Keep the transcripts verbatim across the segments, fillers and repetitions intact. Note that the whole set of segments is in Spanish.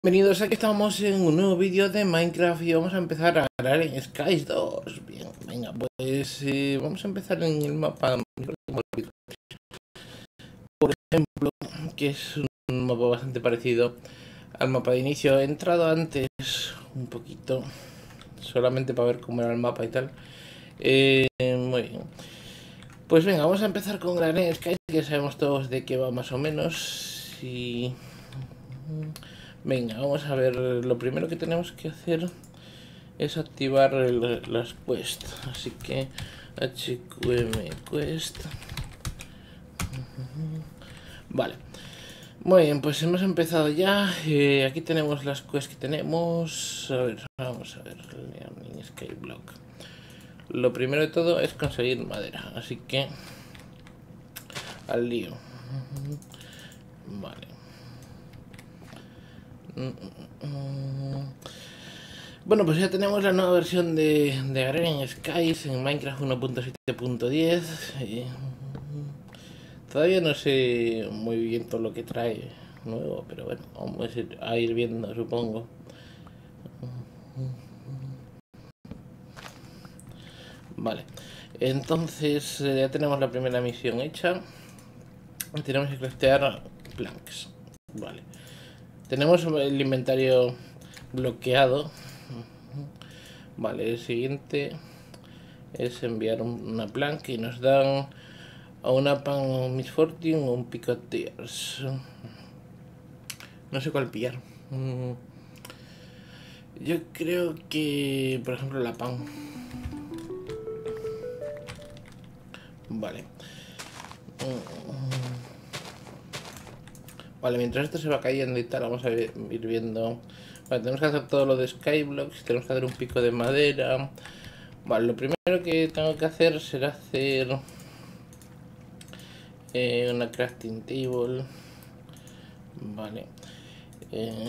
Bienvenidos, aquí estamos en un nuevo vídeo de Minecraft y vamos a empezar a grabar en Skies dos. Bien, venga, pues eh, vamos a empezar en el mapa, por ejemplo, que es un mapa bastante parecido al mapa de inicio. He entrado antes un poquito, solamente para ver cómo era el mapa y tal. Eh, muy bien. Pues venga, vamos a empezar con Granny Skies, que sabemos todos de qué va más o menos. Y... venga, vamos a ver, lo primero que tenemos que hacer es activar el, las quests, así que H Q M quest. Vale, muy bien, pues hemos empezado ya. Eh, aquí tenemos las quests que tenemos. A ver, vamos a ver, Learning Skyblock. Lo primero de todo es conseguir madera, así que al lío. Vale. Bueno, pues ya tenemos la nueva versión de, de Agrarian Skies en Minecraft uno punto siete punto diez. Eh, todavía no sé muy bien todo lo que trae nuevo, pero bueno, vamos a ir, a ir viendo, supongo. Vale, entonces eh, ya tenemos la primera misión hecha. Tenemos que craftear planks. Vale, tenemos el inventario bloqueado. Vale, el siguiente es enviar una plank y nos dan a una pan Miss Fortune o un Picot Tears. No sé cuál pillar. Yo creo que, por ejemplo, la pan. Vale. Vale, mientras esto se va cayendo y tal, vamos a ir viendo. Vale, tenemos que hacer todo lo de Skyblocks, tenemos que hacer un pico de madera. Vale, lo primero que tengo que hacer será hacer eh, una crafting table. Vale. Eh,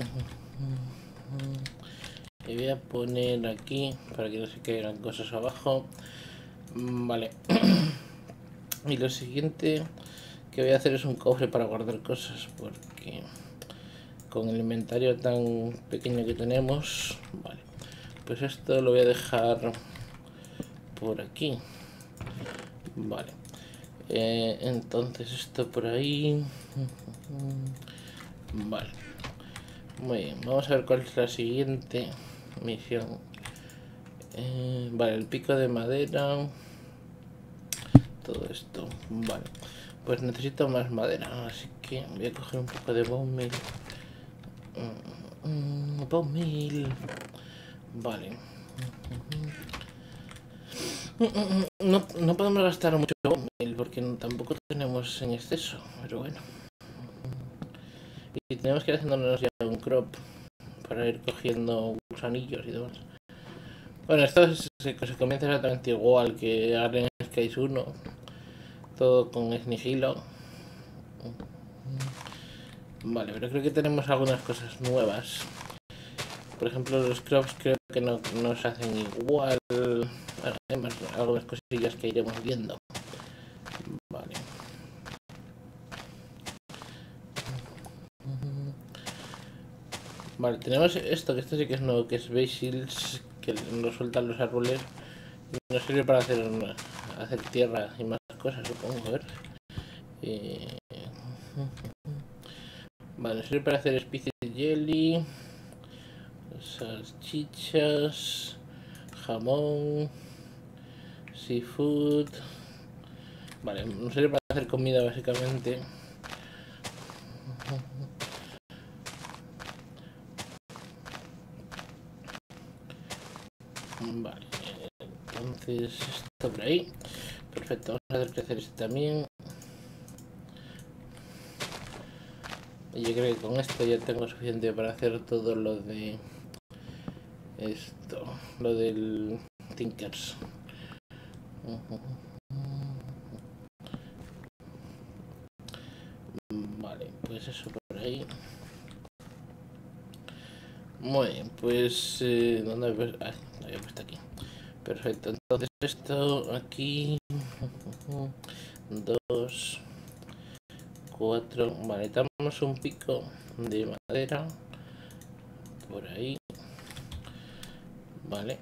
y voy a poner aquí para que no se caigan cosas abajo. Vale. Y lo siguiente que voy a hacer es un cofre para guardar cosas, porque con el inventario tan pequeño que tenemos, vale, pues esto lo voy a dejar por aquí. Vale, eh, entonces esto por ahí. Vale, muy bien, vamos a ver cuál es la siguiente misión. Eh, vale, el pico de madera, todo esto. Vale, pues necesito más madera, así que voy a coger un poco de bone meal. Mm, bone meal. Vale. No, no podemos gastar mucho bone meal porque tampoco tenemos en exceso, pero bueno. Y tenemos que ir haciéndonos ya un crop para ir cogiendo gusanillos y demás. Bueno, esto se, se comienza exactamente igual que Arden Skies uno. Todo con sigilo. Vale, pero creo que tenemos algunas cosas nuevas. Por ejemplo, los crops creo que no, no se hacen igual. Bueno, hay más, algunas cosillas que iremos viendo. Vale. Vale, tenemos esto, que esto sí que es nuevo, que es Basils, que nos sueltan los árboles. Y nos sirve para hacer, hacer tierra y más cosas, supongo. A ver. Eh... Vale, nos sirve para hacer especies de jelly, salchichas, jamón, seafood. Vale, nos sirve para hacer comida básicamente. Vale, entonces esto por ahí. Perfecto, vamos a hacer crecer este también. Y yo creo que con esto ya tengo suficiente para hacer todo lo de esto, lo del Tinkers. Vale, pues eso por ahí. Muy bien, pues eh, ¿dónde había puesto? Ah, lo había puesto aquí. Perfecto, entonces esto aquí. Dos, cuatro. Vale, damos un pico de madera. por ahí. Vale.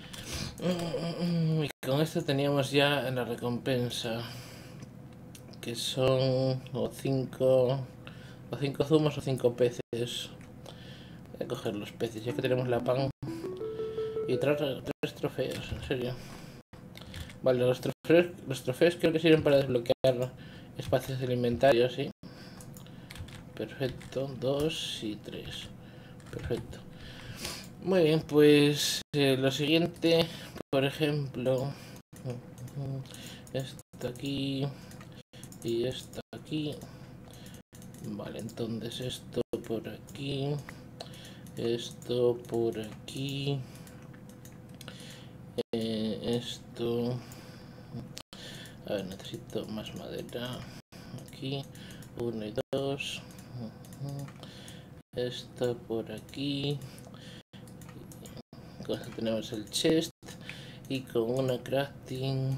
Y con esto teníamos ya en la recompensa, que son o cinco o cinco zumos o cinco peces. Voy a coger los peces ya que tenemos la pan. Y tres, tres trofeos, en serio. Vale, los trofeos, los trofeos creo que sirven para desbloquear espacios alimentarios, ¿sí? Perfecto, dos y tres. Perfecto. Muy bien, pues eh, lo siguiente, por ejemplo, esto aquí y esto aquí. Vale, entonces esto por aquí, esto por aquí, eh, esto. A ver, necesito más madera. Aquí, uno y dos. Esto por aquí. Con esto tenemos el chest. Y con una crafting.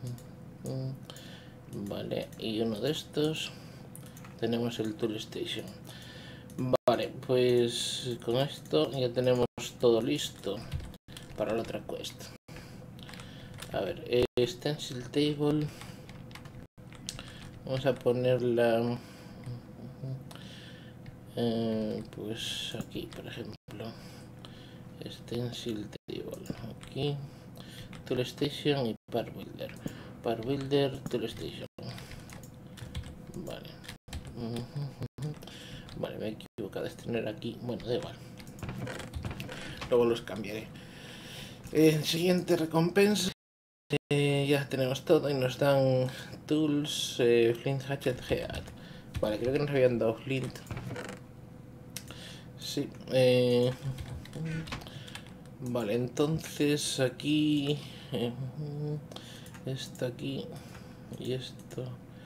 Vale, y uno de estos. Tenemos el tool station. Vale, pues con esto ya tenemos todo listo para la otra quest. A ver, eh, stencil table. Vamos a ponerla eh, pues aquí, por ejemplo. Stencil table. Aquí. Tool station y par builder. Par builder, tool station. Vale. Vale, me he equivocado de tener aquí. Bueno, da igual. Luego los cambiaré. En siguiente recompensa. Eh, ya tenemos todo y nos dan tools, eh, flint, hatchet, head. Vale, creo que nos habían dado flint. Sí. Eh, vale, entonces aquí, eh, esto aquí y esto.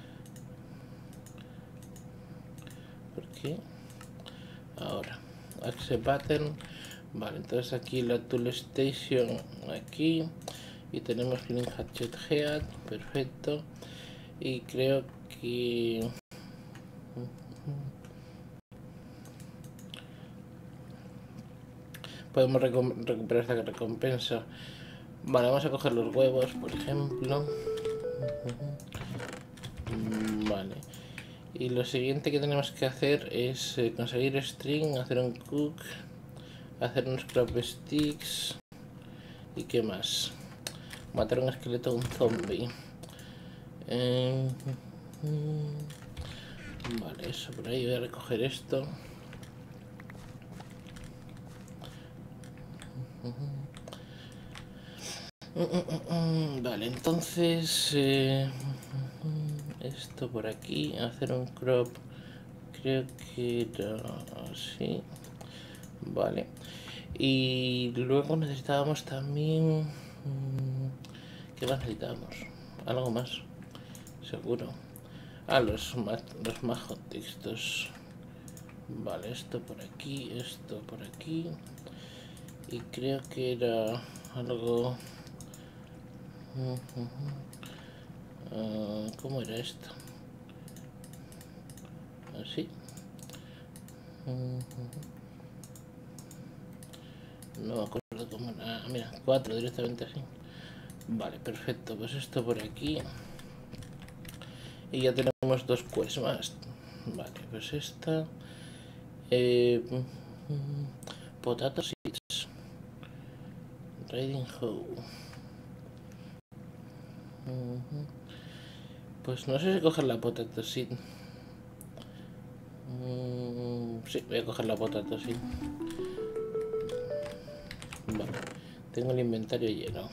¿Por qué? Ahora, accept pattern. Vale, entonces aquí la tool station aquí. Y tenemos flint, hatchet, head. Perfecto. Y creo que podemos recuperar esta recompensa. Vale, vamos a coger los huevos, por ejemplo. Vale. Y lo siguiente que tenemos que hacer es eh, conseguir string, hacer un cook, hacer unos crop sticks. ¿Y qué más? Matar un esqueleto o un zombie. Eh, vale, eso por ahí. Voy a recoger esto. Vale, entonces eh, esto por aquí, hacer un crop, creo que era así. Vale, y luego necesitábamos también, ¿qué más necesitábamos? Algo más, seguro. Ah, los, los majos textos. Vale, esto por aquí, esto por aquí. Y creo que era algo... Uh, ¿Cómo era esto? ¿Así? Uh, no me acuerdo cómo era. Ah, mira, cuatro directamente así. Vale, perfecto. Pues esto por aquí. Y ya tenemos dos quests más. Vale, pues esta. Eh, potato seeds. Riding hoe. Uh -huh. Pues no sé si coger la potato seed. Mm, sí, voy a coger la potato seed. Vale, tengo el inventario lleno.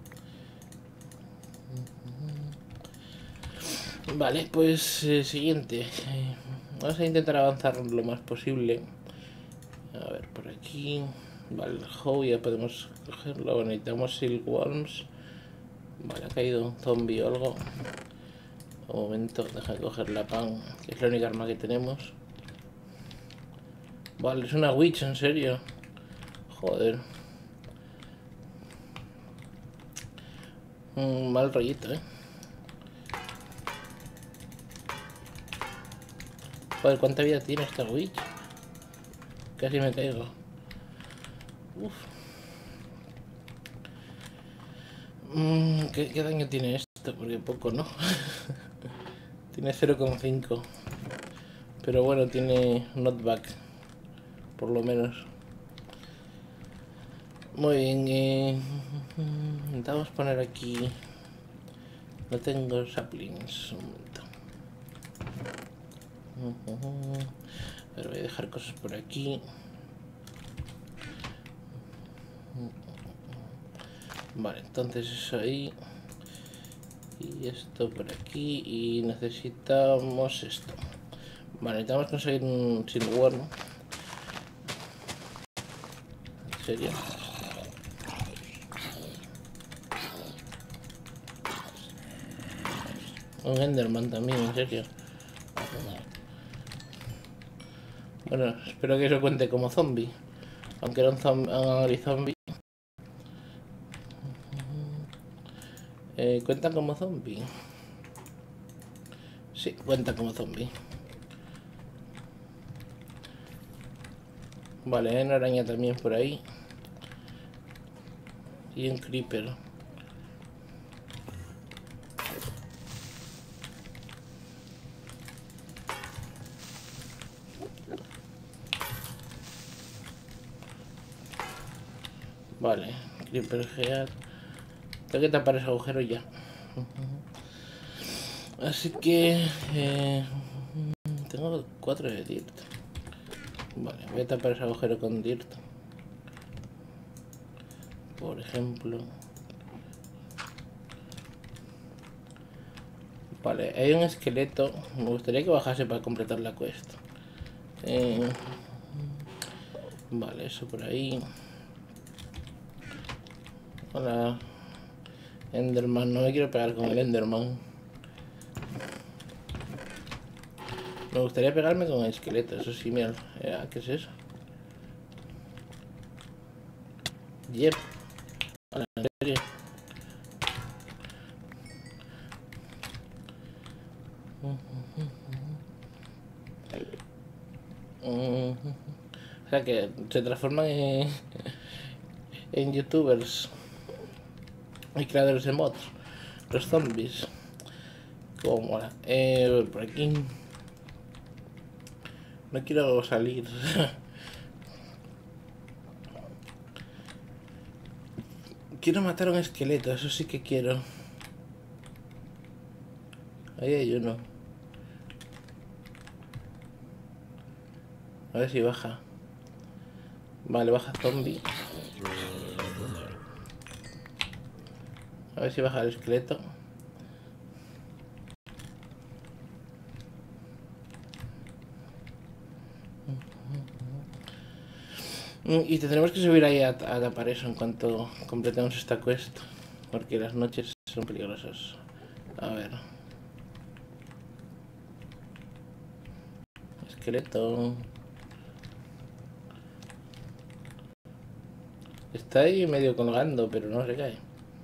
Vale, pues eh, siguiente. Eh, vamos a intentar avanzar lo más posible. A ver, por aquí. Vale, el hoe ya podemos cogerlo. Bueno, necesitamos silkworms. Vale, ha caído un zombie o algo. Un momento, deja de coger la pan, que es la única arma que tenemos. Vale, es una witch, en serio. Joder. Un mal rollito, eh. Joder, ¿cuánta vida tiene esta witch? Casi me caigo. Uf. Mm, ¿qué, ¿Qué daño tiene esto? Porque poco, ¿no? Tiene cero coma cinco. Pero bueno, tiene knockback. Por lo menos. Muy bien. Eh, intentamos poner aquí... No tengo saplings. Un momento. A ver, voy a dejar cosas por aquí. Vale, entonces eso ahí. Y esto por aquí. Y necesitamos esto. Vale, necesitamos conseguir un silverworm. ¿En serio? Un enderman también, en serio. Bueno, espero que eso cuente como zombie. Aunque era un zombie, zombie. Eh, ¿Cuenta como zombie? Sí, cuenta como zombie. Vale, hay una araña también por ahí. Y un creeper. Vale, creeper gear. Tengo que tapar ese agujero ya. Así que... Eh, tengo cuatro de dirt. Vale, voy a tapar ese agujero con dirt. Por ejemplo. Vale, hay un esqueleto. Me gustaría que bajase para completar la quest. Eh, vale, eso por ahí. Hola. Enderman, no me quiero pegar con el Enderman. Me gustaría pegarme con el esqueleto, eso sí, mira. ¿Qué es eso? Yep. Hola, en serio. O sea que se transforman en, en youtubers y creadores de mods. Los zombies. Como mola. Eh, por aquí. No quiero salir. Quiero matar a un esqueleto, eso sí que quiero. Ahí hay uno. A ver si baja. Vale, baja zombie. A ver si baja el esqueleto. Y tendremos que subir ahí a, a tapar eso en cuanto completemos esta quest. Porque las noches son peligrosas. A ver. Esqueleto. Está ahí medio colgando, pero no se cae.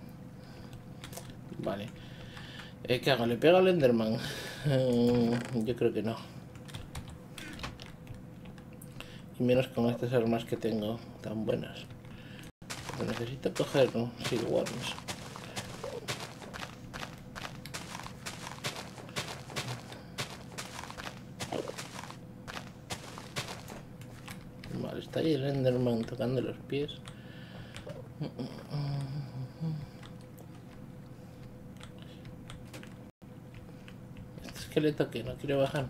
Vale. Eh, ¿Qué hago? ¿Le pego al Enderman? Yo creo que no. Y menos con estas armas que tengo tan buenas. Pero necesito coger, ¿no? Silverworms. Vale, está ahí el Enderman tocando los pies. Este esqueleto que no quiere bajar.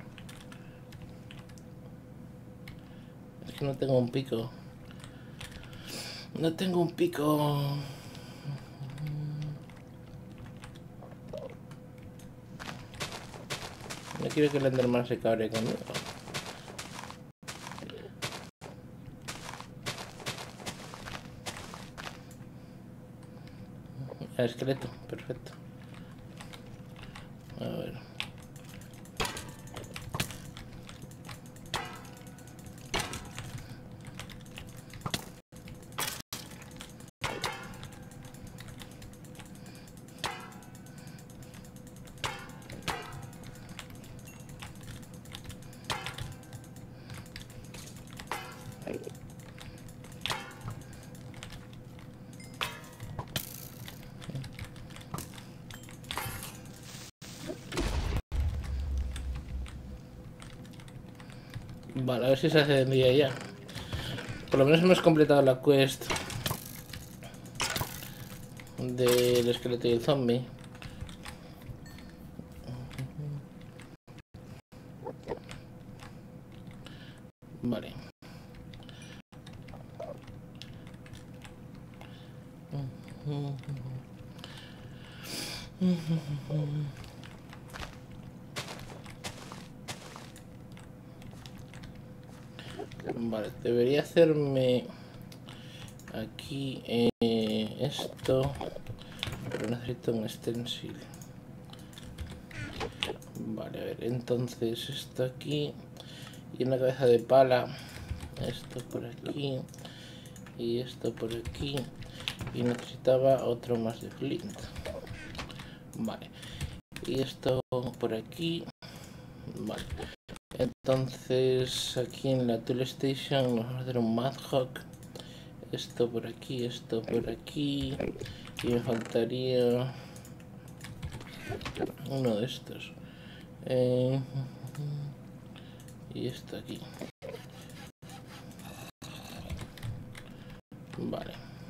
Es que no tengo un pico. No tengo un pico. No quiero que el Enderman se cabre conmigo. El esqueleto, perfecto. A ver. Vale, a ver si se hace de día ya. Por lo menos hemos completado la quest del esqueleto y el zombie. Vale. Vale, debería hacerme aquí eh, esto, pero necesito un stencil. Vale, a ver, entonces esto aquí y una cabeza de pala, esto por aquí y esto por aquí, y necesitaba otro más de flint. Vale, y esto por aquí. Vale, entonces aquí en la tool station vamos a hacer un Madhawk. Esto por aquí, esto por aquí, y me faltaría uno de estos. Eh, y esto aquí. Vale.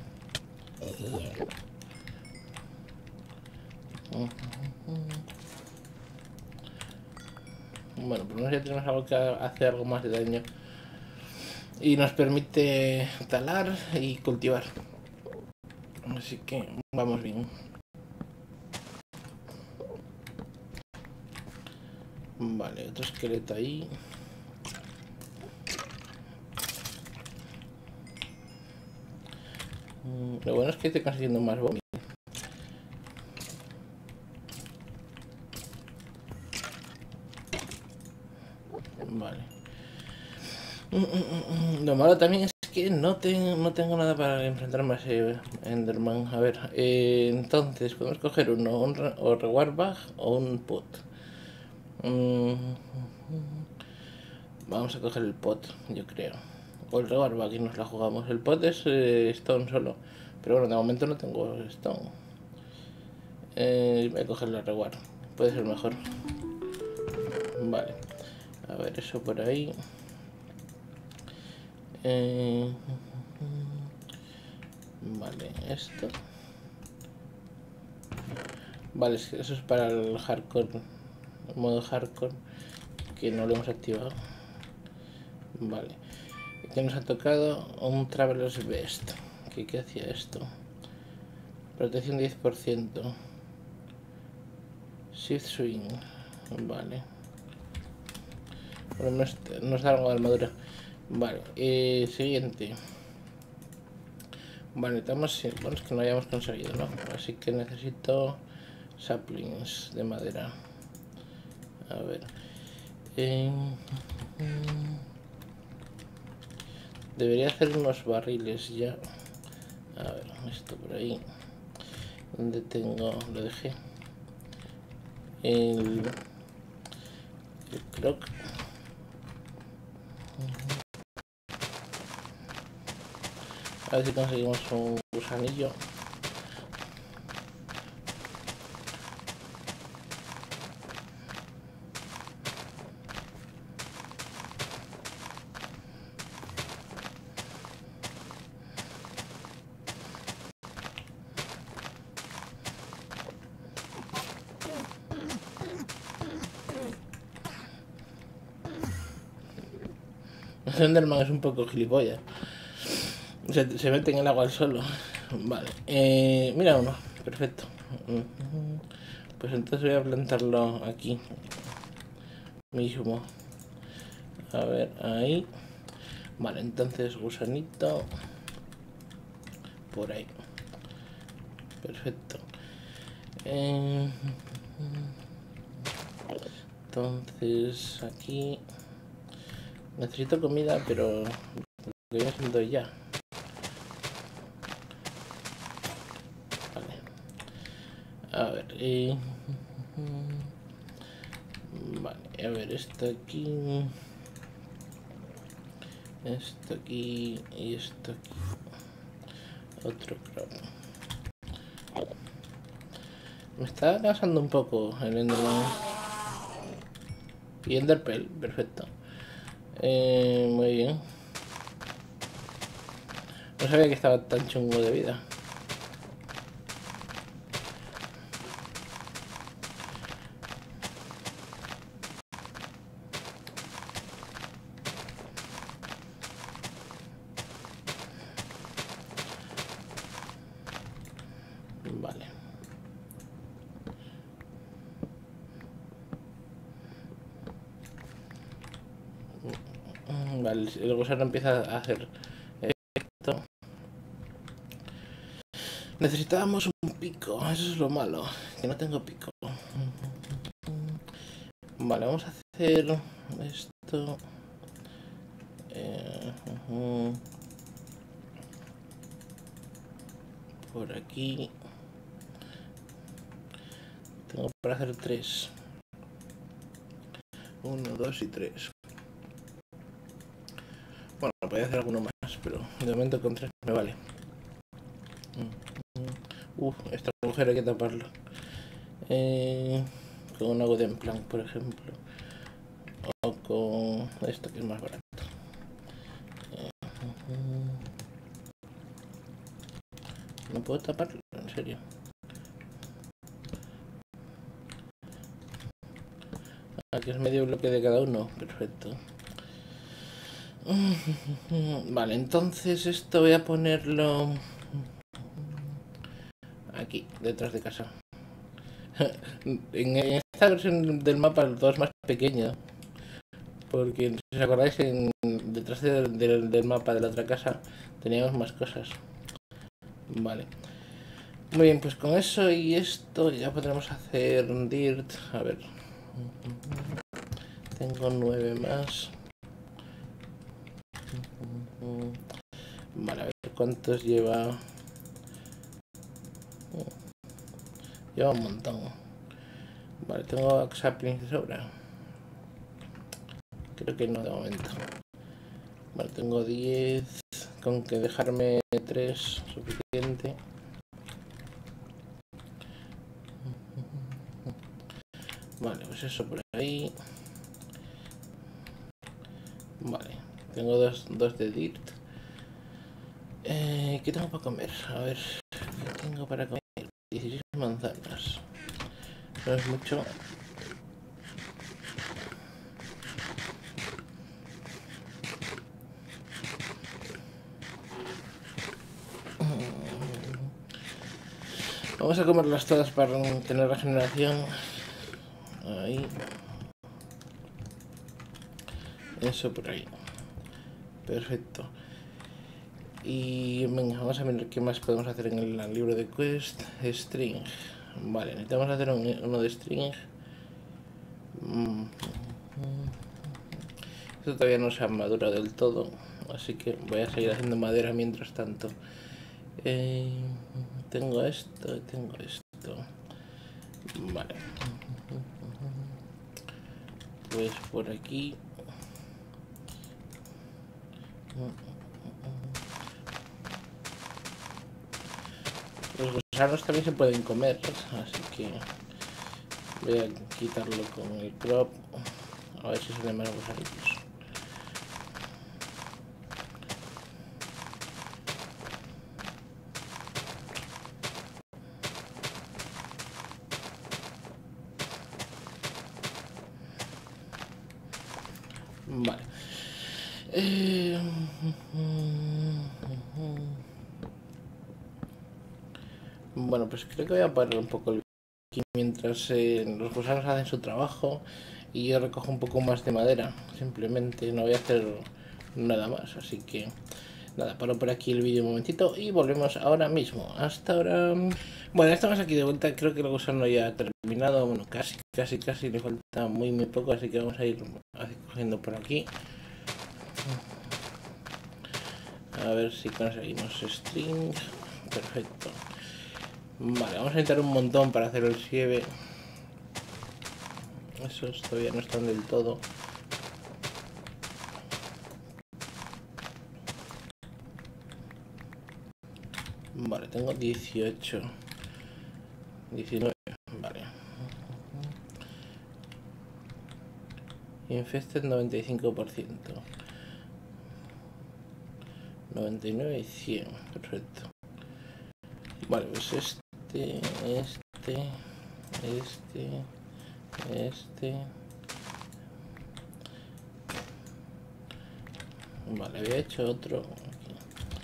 Bueno, por lo menos ya tenemos algo que hace algo más de daño y nos permite talar y cultivar. Así que vamos bien. Vale, otro esqueleto ahí. Lo bueno es que estoy consiguiendo más vómito. Vale. Lo malo también es que no, te, no tengo nada para enfrentarme a ese Enderman. A ver, eh, entonces podemos coger uno, un re, o reward bag o un pot. Mm, vamos a coger el pot, yo creo. O el reward bag y nos la jugamos. El pot es eh, stone solo. Pero bueno, de momento no tengo stone. Eh, voy a coger la reward. Puede ser mejor. Vale. A ver, eso por ahí. Eh, vale, esto. Vale, eso es para el hardcore. El modo hardcore. Que no lo hemos activado. Vale. Aquí nos ha tocado un Traveler's Vest. ¿Qué, qué hacía esto? Protección diez por ciento. Shift Swing. Vale. Bueno, nos, nos da algo de armadura. Vale, eh, siguiente. Vale, tenemos. Bueno, es que no hayamos conseguido, ¿no? Así que necesito saplings de madera. A ver. Eh, debería hacer unos barriles ya. A ver, esto por ahí. ¿Dónde tengo? Lo dejé. El, el croc. A ver si conseguimos un gusanillo. Enderman es un poco gilipollas. Se, se mete en el agua al solo. Vale. Eh, mira uno. Perfecto. Pues entonces voy a plantarlo aquí mismo. A ver, ahí. Vale, entonces gusanito. Por ahí. Perfecto. Eh, entonces aquí. Necesito comida, pero lo que voy haciendo ya. Vale. A ver, eh... vale, a ver, esto aquí. Esto aquí y esto aquí. Otro crop. Me está cansando un poco el Enderman. Y Enderpearl, perfecto. Eh, muy bien. No sabía que estaba tan chungo de vida. Vale. Vale, el gusano empieza a hacer esto. Necesitábamos un pico, eso es lo malo, que no tengo pico. Vale, vamos a hacer esto. Eh, uh, por aquí. Tengo para hacer tres. Uno, dos y tres. Bueno, podría hacer alguno más, pero de momento con tres me vale. Uf, este agujero hay que taparlo. Eh, con un agua de plan, por ejemplo. O con esto que es más barato. Eh, no puedo taparlo, en serio. Aquí es medio bloque de cada uno, perfecto. Vale, entonces esto voy a ponerlo aquí, detrás de casa. En esta versión del mapa el todo es más pequeño, porque si os acordáis, en, detrás de, de, del mapa de la otra casa teníamos más cosas. Vale. Muy bien, pues con eso y esto ya podremos hacer un dirt. A ver. Tengo nueve más. Vale, a ver cuántos lleva. Lleva un montón. Vale, tengo saplings de sobra. Creo que no de momento. Vale, tengo diez. Con que dejarme tres suficiente. Vale, pues eso por ahí. Vale, tengo dos, dos de dirt. Eh, ¿Qué tengo para comer? A ver, ¿qué tengo para comer? dieciséis manzanas. No es mucho. Vamos a comerlas todas para tener regeneración. Ahí. Eso por ahí. Perfecto. Y venga, vamos a ver qué más podemos hacer en el libro de quest. String. Vale, necesitamos hacer un, uno de string. Esto todavía no se ha madurado del todo, así que voy a seguir haciendo madera mientras tanto. Eh, tengo esto, tengo esto. Vale. Pues por aquí. Los gusanos también se pueden comer, así que voy a quitarlo con el crop. A ver si salen más gusanitos. Vale. Eh... Bueno, pues creo que voy a parar un poco el aquí mientras eh, los gusanos hacen su trabajo y yo recojo un poco más de madera. Simplemente no voy a hacer nada más, así que nada, paro por aquí el vídeo un momentito y volvemos ahora mismo. Hasta ahora. Bueno, estamos aquí de vuelta. Creo que el gusano ya ha terminado. Bueno, casi, casi, casi. Le falta muy, muy poco, así que vamos a ir cogiendo por aquí. A ver si conseguimos string. Perfecto. Vale, vamos a necesitar un montón para hacer el sieve. Esos todavía no están del todo. Vale, tengo dieciocho. diecinueve, vale. Infested noventa y cinco por ciento. noventa y nueve y cien. Perfecto. Vale, pues este, este, este, este. Vale, había hecho otro aquí.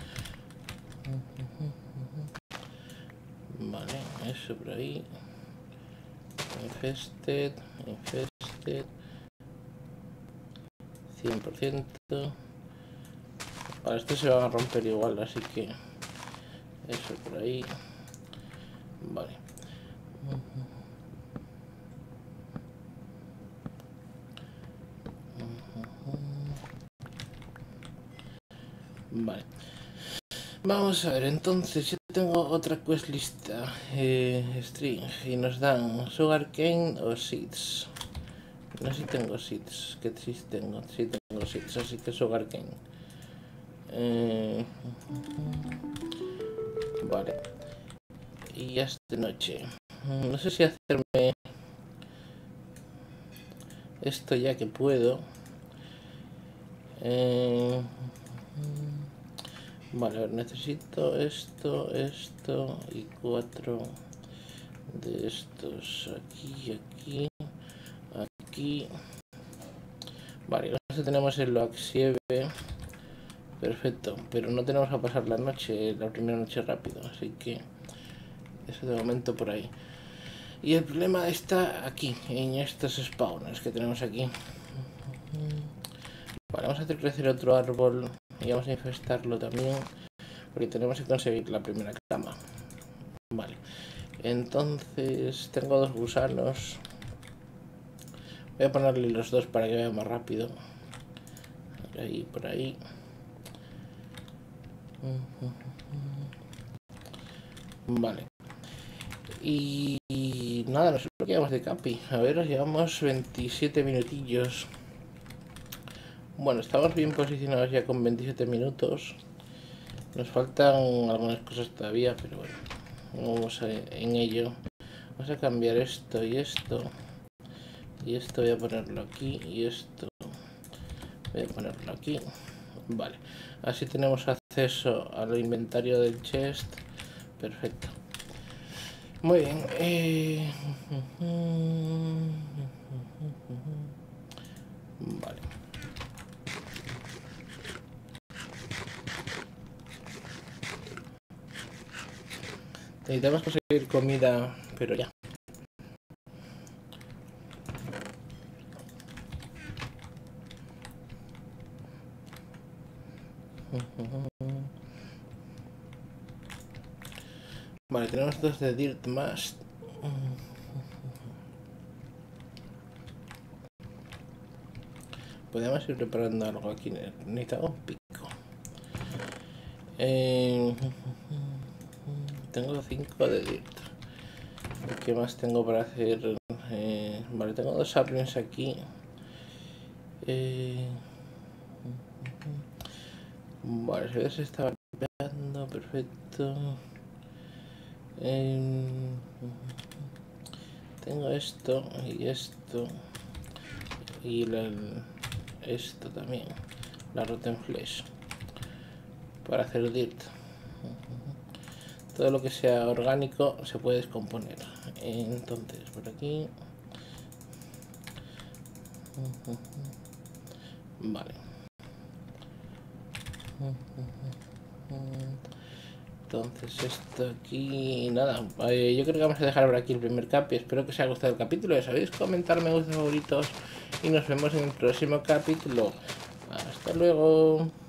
Vale, eso por ahí. Infested, infested. cien por ciento. Vale, estos se van a romper igual, así que eso por ahí. Vale. Vale. Vamos a ver, entonces yo tengo otra quest lista. Eh, string. Y nos dan Sugarcane o Seeds. No sé si tengo Seeds. Que sí tengo. Sí tengo Seeds, así que Sugarcane. Eh, vale. Y ya es de noche. No sé si hacerme esto ya que puedo. Eh, vale, a ver, necesito esto, esto y cuatro de estos. Aquí, aquí, aquí. Vale, nosotros tenemos el Loaxieve. Perfecto, pero no tenemos a pasar la noche, la primera noche rápido, así que eso de momento por ahí. Y el problema está aquí, en estos spawners que tenemos aquí. Vale, vamos a hacer crecer otro árbol y vamos a infestarlo también, porque tenemos que conseguir la primera cama. Vale, entonces tengo dos gusanos. Voy a ponerle los dos para que vaya más rápido. Por ahí, por ahí. Vale. Y, y nada, nosotros quedamos de capi. A ver, nos llevamos veintisiete minutillos. Bueno, estamos bien posicionados ya con veintisiete minutos. Nos faltan algunas cosas todavía, pero bueno, vamos a, en ello. Vamos a cambiar esto y esto. Y esto voy a ponerlo aquí y esto voy a ponerlo aquí. Vale, así tenemos acceso al inventario del chest. Perfecto. Muy bien. Eh... Vale. Necesitamos conseguir comida, pero ya. Vale, tenemos dos de dirt más. Podemos ir preparando algo aquí. Necesitamos un pico. Eh, tengo cinco de dirt. ¿Qué más tengo para hacer? Eh, vale, tengo dos saplings aquí. Eh, vale, se estaba pegando. Perfecto. Eh, tengo esto y esto. Y la, esto también. La rotten flesh. Para hacer dirt. Todo lo que sea orgánico se puede descomponer. Entonces, por aquí. Vale. Entonces esto aquí, nada, eh, yo creo que vamos a dejar por aquí el primer capi. Espero que os haya gustado el capítulo. Ya sabéis, comentar, me gusta, favoritos y nos vemos en el próximo capítulo. Hasta luego.